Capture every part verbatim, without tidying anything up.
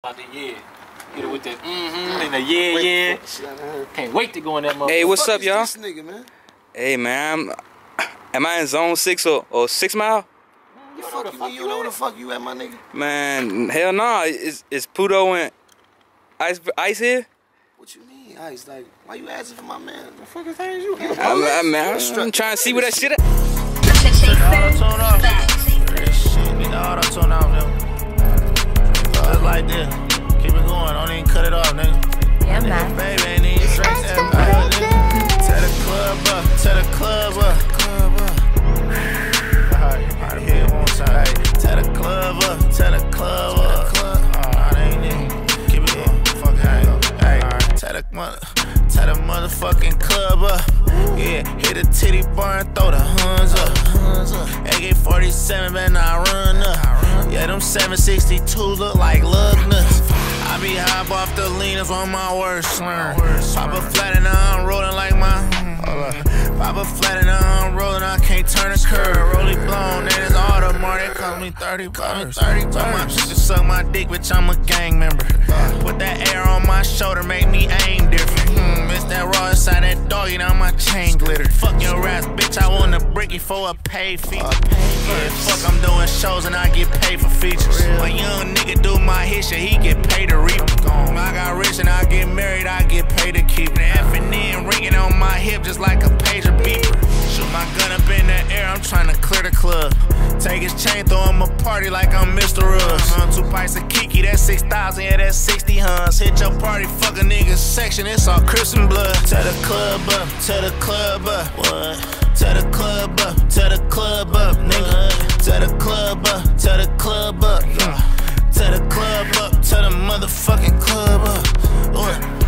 About the yeah. Get it with that. Mm-hmm. And the yeah, wait, yeah. Can't wait to go in that motherfucker. Hey, what's up, y'all? This nigga, man? Hey, man. I'm, am I in zone six or, or six mile? You, fuck you, fuck you, you know where the fuck you at, my nigga? Man, hell no. Nah. Is is Pluto and Ice Ice here? What you mean, Ice? Like, why you asking for my man? The fuck is that you? I'm, I'm, I'm, I'm trying to see where that shit at. Auto-tune off. Shit, nigga, auto-tune off, nigga. Just like this. Keep it going, don't even cut it off, nigga. Yeah, man. Baby, ain't even straight that body, nigga. Tell the club up, tell the club up. Club up. Alright, alright, here one time. Tell the club up, tell the club up. Nah, they ain't it. Keep it going, fuck it. Hey, tell the mother, tell the motherfucking club up. Yeah, hit a titty bar and throw the huns up. A K forty-seven, better not run up. Yeah, them seven sixty-twos look like lug nuts. I be high off the leaners on my worst slur. Pop a flat and I'm rolling like my. Pop a flat and I'm rolling, I can't turn a curve. Rolly blown, and it's automatic. Cost me thirty bucks. thirty bucks. My bitch just suck my dick, bitch, I'm a gang member. Put that air on my shoulder, make me aim different. Hmm, it's that raw inside that doggy, now my chain glitter. Fuck your ass, bitch, I want a bricky for a pay fee. Yeah, fuck, I'm doing shows and I get paid for features. A young nigga do my hit shit, he get paid to reap. I got rich and I get married, I get paid to keep. The F and N ringing on my hip just like a pager beeper. Shoot my gun up in the air, I'm trying to clear the club. Take his chain, throw him a party like I'm Mister Rush. Uh, two pints of Kiki, that's six thousand, yeah, that's sixty huns. Hit your party, fuck a nigga's section, it's all Crips and blood. Tell the club up, tell the club up. What? Tell the club up, tell the club up, nigga. Tell the club up, tell the club up. Yeah. Tell the club up, tell the motherfucking club up. What?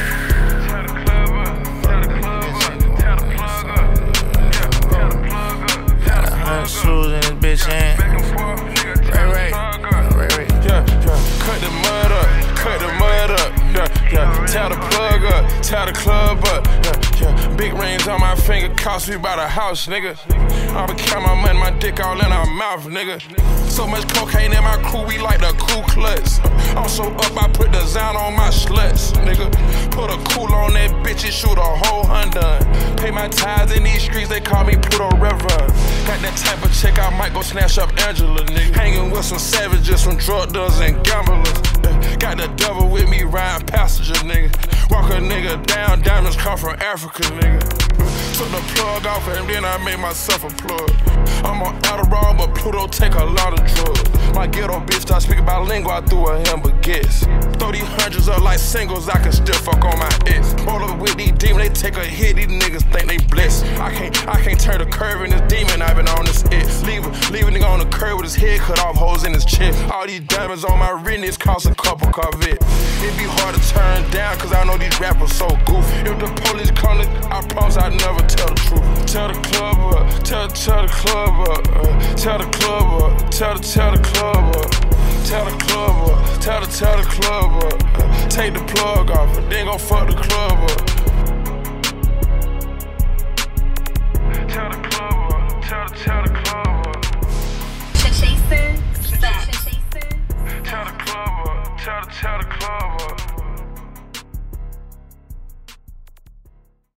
Shoes in this bitch hand. Right, right, right, right. Yeah, yeah. Cut the mud up, cut the mud up. Yeah, yeah. Tell the plug up, tell the club up. Yeah, yeah. Big rings on my finger, cost me about a house, nigga. I'ma count my money, my dick all in our mouth, nigga. So much cocaine in my crew, we like the Ku Klux. I'm so up, I put the Zan on my sluts, nigga. Put a cool on that bitch and shoot a whole Honda. Pay my tithes in these streets, they call me Pluto Reverend. Got that type of chick, I might go snatch up Angela, nigga. Hanging with some savages, some drug dealers and gamblers. Got the devil with me, riding passenger, nigga. Walk a nigga down, diamonds come from Africa, nigga. Took the plug off and then I made myself a plug. I'm on Adderall, but Pluto take a lot of drugs. My ghetto bitch start speaking bilingual, I threw a him baguettes. Throw these hundreds up like singles, I can still fuck on my ex. Roll up with these demons, they take a hit, these niggas think they blessed. I can't, I can't turn the curve in this demon, I've been on this X. Leave a, leave a nigga on the curb with his head cut off, holes in his chest. All these diamonds on my wrist cost a couple Corvette. It be hard to turn down, cause I know these rappers so goofy. If the police come, I promise I'd never tell the truth. Tell the club up, tell, tell the club up, uh, tell the club up, tell the, tell the club up, tell the club up, tell the, tell the club up, uh, take the plug off, and then gon' fuck the club up.